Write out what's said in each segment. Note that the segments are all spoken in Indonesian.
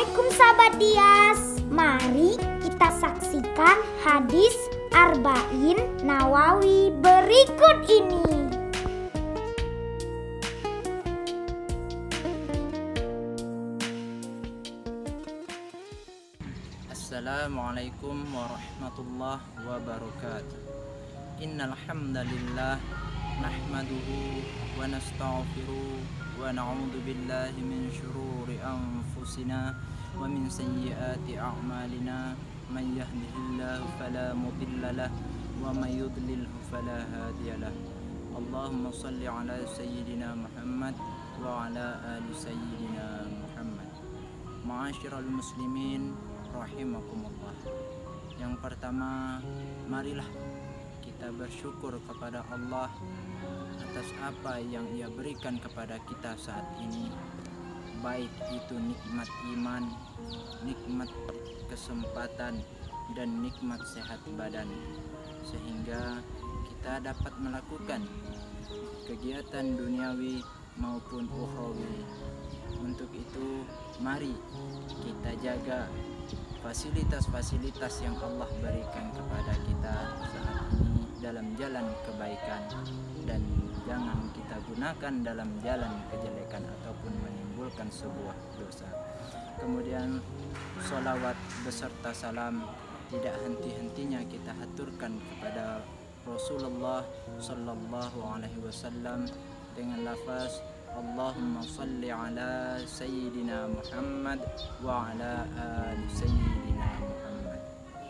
Assalamualaikum sahabat Dias. Mari kita saksikan hadis Arba'in Nawawi berikut ini. Assalamualaikum warahmatullahi wabarakatuh. Innal hamdalillah nahmaduhu wa nastaghfiruh wa na'udzu billahi min syururi anfusina wa min sayyiati a'malina. Man yahdihillahu fala mudilla lahu wa may yudlilhu fala hadiyalah. Allahumma shalli ala sayyidina Muhammad wa ala ali sayyidina Muhammad. Ma'asyiral muslimin rahimakumullah. Yang pertama, marilah kita bersyukur kepada Allah atas apa yang Ia berikan kepada kita saat ini, baik itu nikmat iman, nikmat kesempatan, dan nikmat sehat badan, sehingga kita dapat melakukan kegiatan duniawi maupun ukhrawi. Untuk itu, mari kita jaga fasilitas-fasilitas yang Allah berikan kepada kita saat ini dalam jalan kebaikan, dan jangan kita gunakan dalam jalan kejelekan ataupun menimbulkan sebuah dosa. Kemudian sholawat beserta salam tidak henti-hentinya kita haturkan kepada Rasulullah Sallallahu Alaihi Wasallam dengan lafaz Allahumma salli ala Sayyidina Muhammad wa ala ali Sayyidina Muhammad.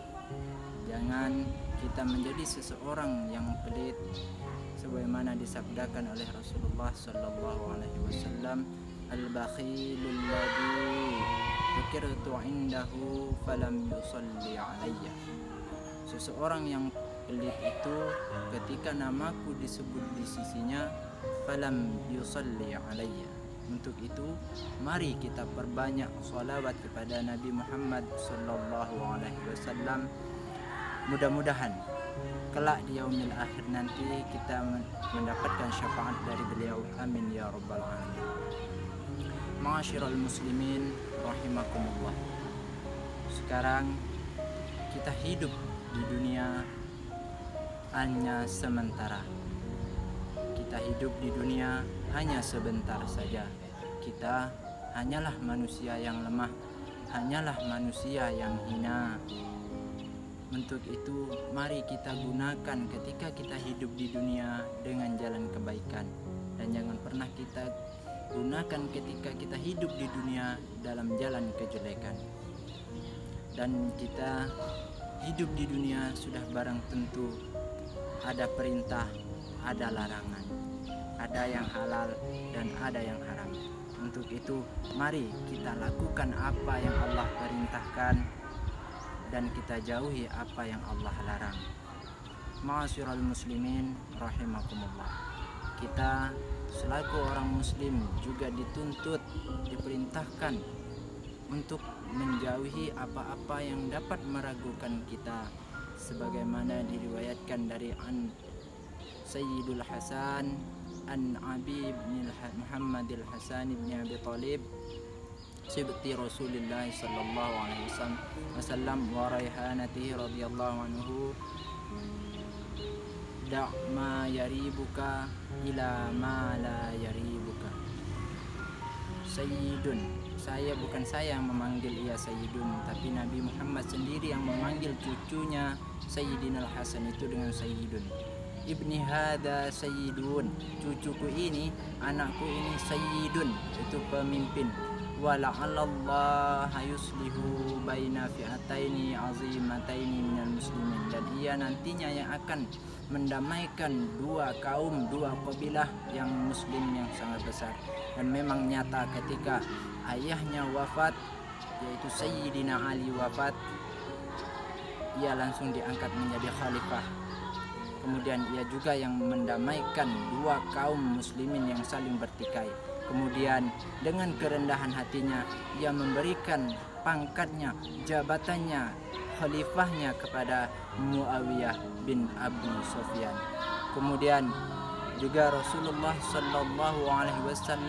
Jangan kita menjadi seseorang yang pelit, sebagaimana disabdakan oleh Rasulullah Sallallahu Alaihi Wasallam, al-bakhilul ladzi dzukirtu indahu falam yusalli alayya. Seseorang yang pelit itu ketika namaku disebut di sisinya, falam yusalli alayya. Untuk itu, mari kita perbanyak sholawat kepada Nabi Muhammad Sallallahu Alaihi Wasallam. Mudah-mudahan kelak di yaumil akhir nanti kita mendapatkan syafaat dari beliau. Amin ya rabbal alamin. Ma'asyiral muslimin rahimakumullah. Sekarang kita hidup di dunia hanya sementara. Kita hidup di dunia hanya sebentar saja. Kita hanyalah manusia yang lemah, hanyalah manusia yang hina. Untuk itu, mari kita gunakan ketika kita hidup di dunia dengan jalan kebaikan, dan jangan pernah kita gunakan ketika kita hidup di dunia dalam jalan kejelekan. Dan kita hidup di dunia sudah barang tentu ada perintah, ada larangan, ada yang halal dan ada yang haram. Untuk itu, mari kita lakukan apa yang Allah perintahkan dan kita jauhi apa yang Allah larang. Ma'asyiral muslimin rahimakumullah. Kita selaku orang muslim juga dituntut, diperintahkan untuk menjauhi apa-apa yang dapat meragukan kita, sebagaimana diriwayatkan dari Sayyidul Hasan an Abi bin Muhammadil Hasan bin Abi Thalib sibti Rasulullah sallallahu alaihi wasallam wa raihanatihi radhiyallahu anhu, da' ma yaribuka ila ma la yaribuka. Sayyidun, bukan saya yang memanggil ia Sayyidun, tapi Nabi Muhammad sendiri yang memanggil cucunya Sayyidina Al-Hasan itu dengan Sayyidun. Ibni hada Sayyidun, cucuku ini, anakku ini Sayyidun, itu pemimpin. Wala'allallaha yuslihu baina fi'ataini azimataini minal muslimin, dan ia nantinya yang akan mendamaikan dua kaum, dua kabilah yang muslim yang sangat besar. Dan memang nyata ketika ayahnya wafat, yaitu Sayyidina Ali wafat, ia langsung diangkat menjadi khalifah. Kemudian ia juga yang mendamaikan dua kaum muslimin yang saling bertikai. Kemudian dengan kerendahan hatinya ia memberikan pangkatnya, jabatannya, khalifahnya kepada Muawiyah bin Abi Sufyan. Kemudian juga Rasulullah Sallallahu Alaihi Wasallam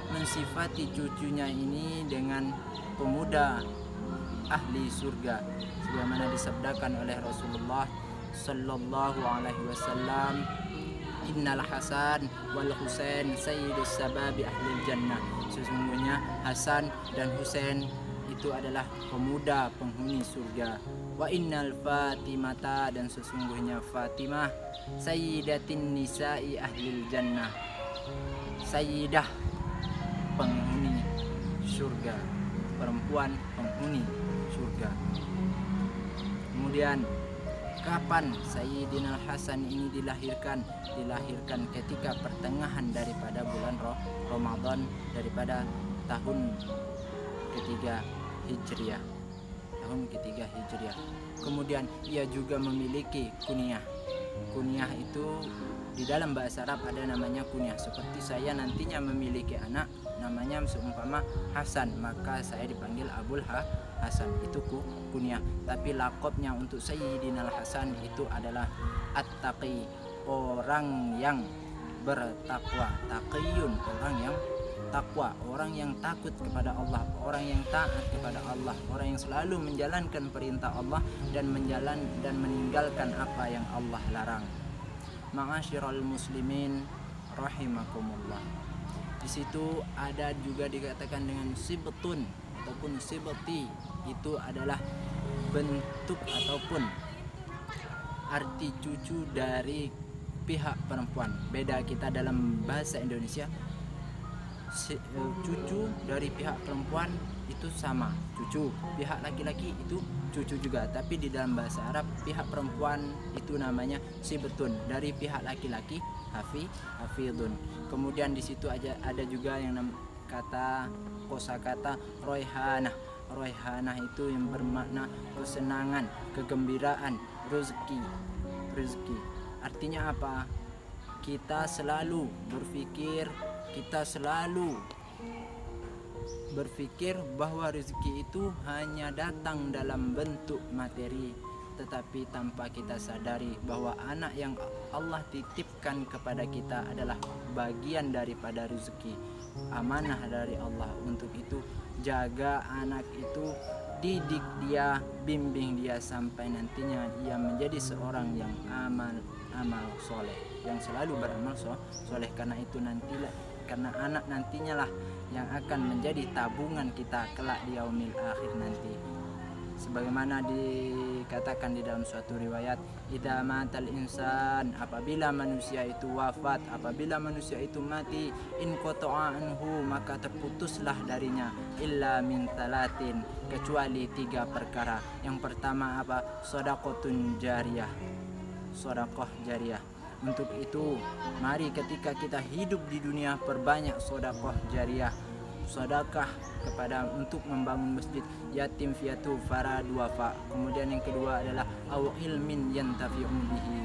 mensifati cucunya ini dengan pemuda ahli surga, sebagaimana disabdakan oleh Rasulullah sallallahu alaihi wasallam, innal Hasan wal Husain sayyidus sababi ahli jannah. Sesungguhnya Hasan dan Husain itu adalah pemuda penghuni surga. Wa innal Fatimata, dan sesungguhnya Fatimah sayyidatin nisa'i ahli jannah, sayyidah penghuni surga, perempuan penghuni surga. Kemudian kapan Sayyidina Hasan ini dilahirkan? Dilahirkan ketika pertengahan daripada bulan Ramadan daripada tahun ketiga Hijriah. Tahun ketiga Hijriah. Kemudian ia juga memiliki kunyah. Kunyah itu di dalam bahasa Arab ada namanya kunyah. Seperti saya nantinya memiliki anak namanya seumpama Hasan, maka saya dipanggil Abul Hasan, itu kunyah. Tapi lakopnya untuk Sayyidina Hasan itu adalah At-Taqi, orang yang bertakwa. Taqiyun, orang yang takwa, orang yang takut kepada Allah, orang yang taat kepada Allah, orang yang selalu menjalankan perintah Allah dan meninggalkan apa yang Allah larang. Ma'asyiral muslimin rahimakumullah. Di situ ada juga dikatakan dengan sibtun ataupun sibti, itu adalah bentuk ataupun arti cucu dari pihak perempuan. Beda kita dalam bahasa Indonesia, cucu dari pihak perempuan itu sama cucu, pihak laki-laki itu cucu juga. Tapi di dalam bahasa Arab pihak perempuan itu namanya sibtun, dari pihak laki-laki hafidun. Kemudian di situ ada juga yang kosakata royhanah. Royhanah itu yang bermakna kesenangan, kegembiraan, rezeki. Artinya apa? Kita selalu berpikir bahwa rezeki itu hanya datang dalam bentuk materi, tetapi tanpa kita sadari bahwa anak yang Allah titipkan kepada kita adalah bagian daripada rezeki, amanah dari Allah. Untuk itu jaga anak itu, didik dia, bimbing dia sampai nantinya dia menjadi seorang yang amal soleh, yang selalu beramal soleh. Karena anak nantinya lah yang akan menjadi tabungan kita kelak di yaumil akhir nanti. Sebagaimana dikatakan di dalam suatu riwayat, idza matal insan, apabila manusia itu wafat, apabila manusia itu mati, in qata'a anhu, maka terputuslah darinya illa min talatin, kecuali 3 perkara. Yang pertama apa? Shadaqatun jariyah, sedekah jariyah. Untuk itu mari ketika kita hidup di dunia perbanyak sedekah jariyah, sedekah kepada untuk membangun masjid, yatim piatu, fara duafa. Kemudian yang kedua adalah au ilmin yantafi'u bihi,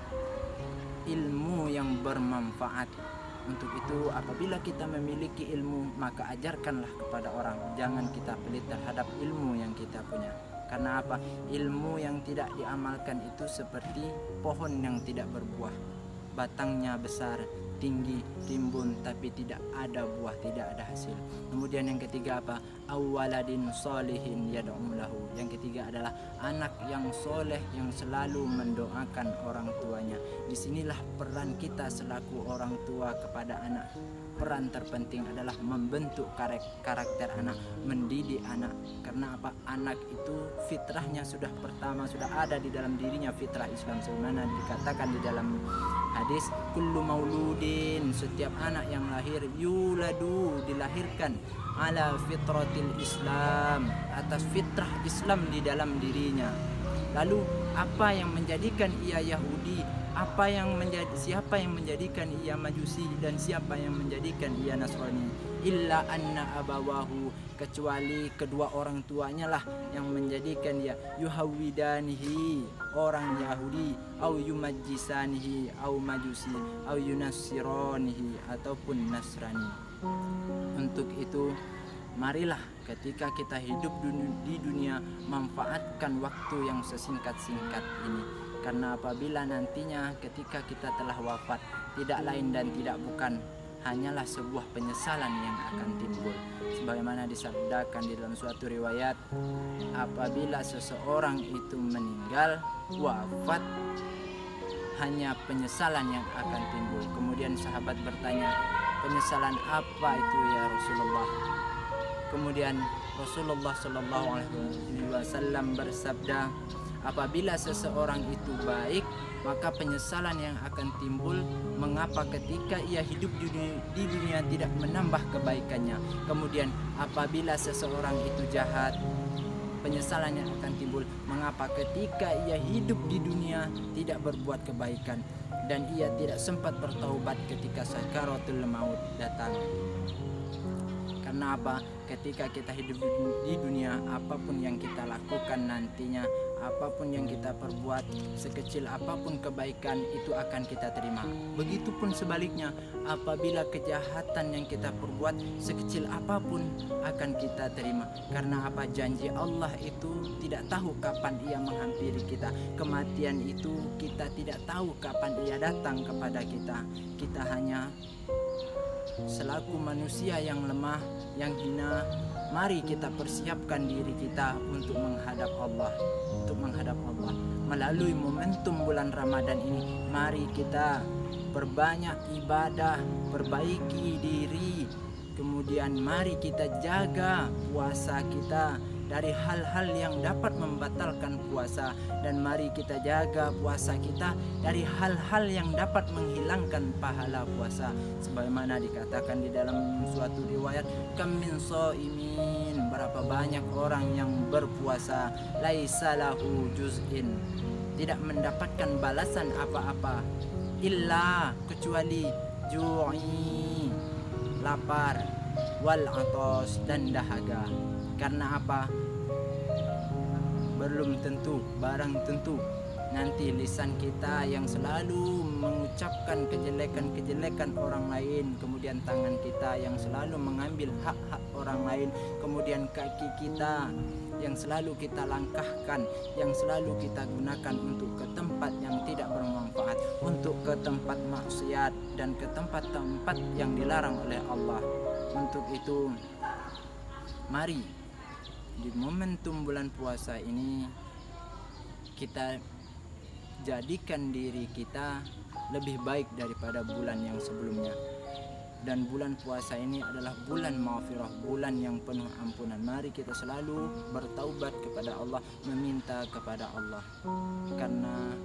ilmu yang bermanfaat. Untuk itu apabila kita memiliki ilmu, maka ajarkanlah kepada orang. Jangan kita pelit terhadap ilmu yang kita punya. Karena apa? Ilmu yang tidak diamalkan itu seperti pohon yang tidak berbuah. Batangnya besar, tinggi, timbun, tapi tidak ada buah, tidak ada hasil. Kemudian yang ketiga apa? Awaladin solihin yad'u lahu. Yang ketiga adalah anak yang soleh yang selalu mendoakan orang tuanya. Disinilah peran kita selaku orang tua kepada anak. Peran terpenting adalah membentuk karakter anak, mendidik anak. Karena apa? Anak itu fitrahnya sudah ada di dalam dirinya, fitrah Islam. Sebagaimana dikatakan di dalam hadis, kullu mauludin, setiap anak yang lahir, yuladu, dilahirkan, ala fitratil Islam, atas fitrah Islam di dalam dirinya. Lalu apa yang menjadikan ia Yahudi? Siapa yang menjadikan ia Majusi, dan siapa yang menjadikan ia Nasrani? Illa anna abawahu, kecuali kedua orang tuanya lah yang menjadikan dia yuhawidanihi, orang Yahudi, au yumajjisanihi, au Majusi, au yunassiranihi, ataupun Nasrani. Untuk itu marilah ketika kita hidup di dunia, manfaatkan waktu yang sesingkat-singkat ini. Karena apabila nantinya ketika kita telah wafat, tidak lain dan tidak bukan hanyalah sebuah penyesalan yang akan timbul. Sebagaimana disabdakan di dalam suatu riwayat, apabila seseorang itu meninggal, wafat, hanya penyesalan yang akan timbul. Kemudian sahabat bertanya, penyesalan apa itu ya Rasulullah? Kemudian Rasulullah Shallallahu Alaihi Wasallam bersabda, apabila seseorang itu baik, maka penyesalan yang akan timbul mengapa ketika ia hidup di dunia tidak menambah kebaikannya. Kemudian apabila seseorang itu jahat, penyesalan yang akan timbul mengapa ketika ia hidup di dunia tidak berbuat kebaikan dan ia tidak sempat bertaubat ketika sakaratul maut datang. Karena apa? Ketika kita hidup di dunia, apapun yang kita lakukan nantinya, apapun yang kita perbuat, sekecil apapun kebaikan itu akan kita terima. Begitupun sebaliknya, apabila kejahatan yang kita perbuat, sekecil apapun akan kita terima. Karena apa? Janji Allah itu tidak tahu kapan ia menghampiri kita. Kematian itu kita tidak tahu kapan ia datang kepada kita. Kita hanya selaku manusia yang lemah, yang hina, mari kita persiapkan diri kita untuk menghadap Allah. Melalui momentum bulan Ramadan ini, mari kita perbanyak ibadah, perbaiki diri. Kemudian mari kita jaga puasa kita dari hal-hal yang dapat membatalkan puasa, dan mari kita jaga puasa kita dari hal-hal yang dapat menghilangkan pahala puasa. Sebagaimana dikatakan di dalam suatu riwayat, kam min shaimin, berapa banyak orang yang berpuasa, laisa lahu juz'in, tidak mendapatkan balasan apa-apa, illa kecuali ju'i, lapar, wal atos, dan dahaga. Karena apa? Belum tentu, barang tentu nanti lisan kita yang selalu mengucapkan kejelekan-kejelekan orang lain, kemudian tangan kita yang selalu mengambil hak-hak orang lain, kemudian kaki kita yang selalu kita langkahkan, yang selalu kita gunakan untuk ke tempat yang tidak bermanfaat, untuk ke tempat maksiat dan ke tempat-tempat yang dilarang oleh Allah. Untuk itu, mari di momentum bulan puasa ini kita jadikan diri kita lebih baik daripada bulan yang sebelumnya. Dan bulan puasa ini adalah bulan maghfirah, bulan yang penuh ampunan. Mari kita selalu bertaubat kepada Allah, meminta kepada Allah. Karena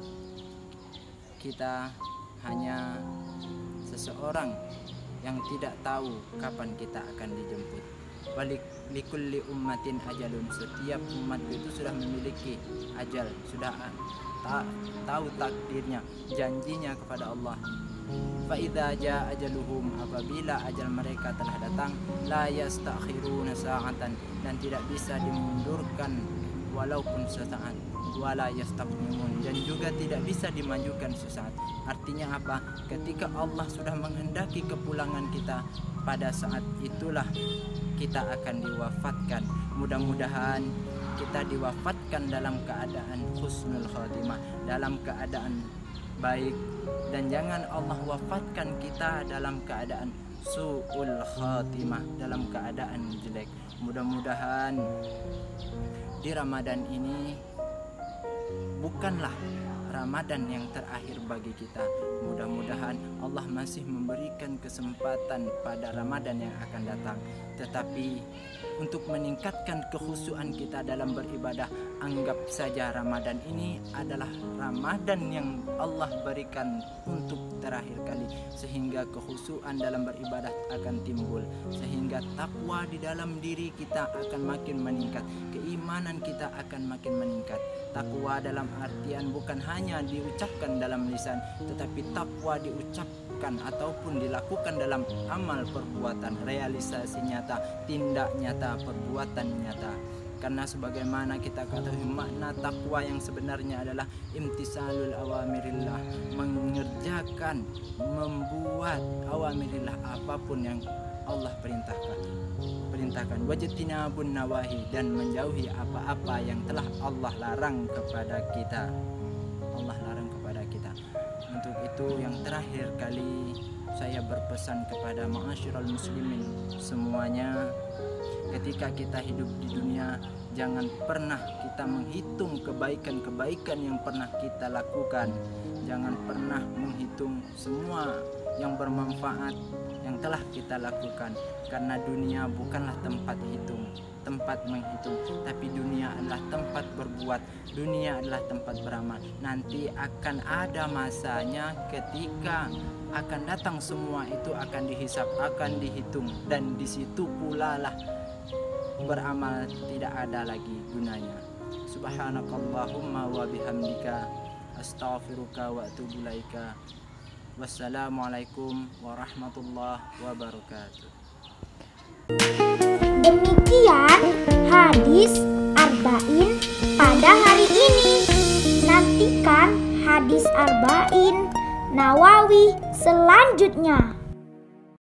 kita hanya seseorang yang tidak tahu kapan kita akan dijemput. Likulli ummatin ajalun, setiap umat itu sudah memiliki ajal, sudah tahu takdirnya, janjinya kepada Allah. Fa idza jaa ajaluhum, apabila ajal mereka telah datang, la yastakhiruna sa'atan, dan tidak bisa dimundurkan walaupun sesaat, wala yastaqdimun, dan juga tidak bisa dimajukan sesaat. Artinya apa? Ketika Allah sudah menghendaki kepulangan kita, pada saat itulah kita akan diwafatkan. Mudah-mudahan kita diwafatkan dalam keadaan husnul khotimah, dalam keadaan baik, dan jangan Allah wafatkan kita dalam keadaan su'ul khotimah, dalam keadaan jelek. Mudah-mudahan di Ramadan ini bukanlah Ramadan yang terakhir bagi kita. Mudah-mudahan Allah masih memberikan kesempatan pada Ramadan yang akan datang. Tetapi untuk meningkatkan kekhusyuan kita dalam beribadah, anggap saja Ramadan ini adalah Ramadan yang Allah berikan untuk terakhir kali, sehingga kekhusyuan dalam beribadah akan timbul, sehingga takwa di dalam diri kita akan makin meningkat, keimanan kita akan makin meningkat. Takwa dalam artian bukan hanya diucapkan dalam lisan, tetapi takwa diucapkan ataupun dilakukan dalam amal perbuatan, realisasi nyata, tindak nyata, perbuatan nyata. Karena sebagaimana kita ketahui, makna takwa yang sebenarnya adalah imtisalul awamirillah, mengerjakan, membuat awamirillah, apapun yang Allah perintahkan, wajtinabun nawahi, dan menjauhi apa-apa yang telah Allah larang kepada kita. Untuk itu yang terakhir kali saya berpesan kepada ma'asyiral muslimin semuanya, ketika kita hidup di dunia, jangan pernah kita menghitung kebaikan-kebaikan yang pernah kita lakukan. Jangan pernah menghitung semua yang bermanfaat yang telah kita lakukan, karena dunia bukanlah tempat menghitung, tapi dunia adalah tempat berbuat, dunia adalah tempat beramal. Nanti akan ada masanya ketika akan datang semua itu, akan dihisap, akan dihitung, dan di situ pula lah beramal tidak ada lagi gunanya. Subhanakallahumma wa bihamdika astaghfiruka wa atubu ilaika. Wassalamualaikum warahmatullahi wabarakatuh. Demikian hadis arba'in pada hari ini. Nantikan hadis arba'in Nawawi selanjutnya.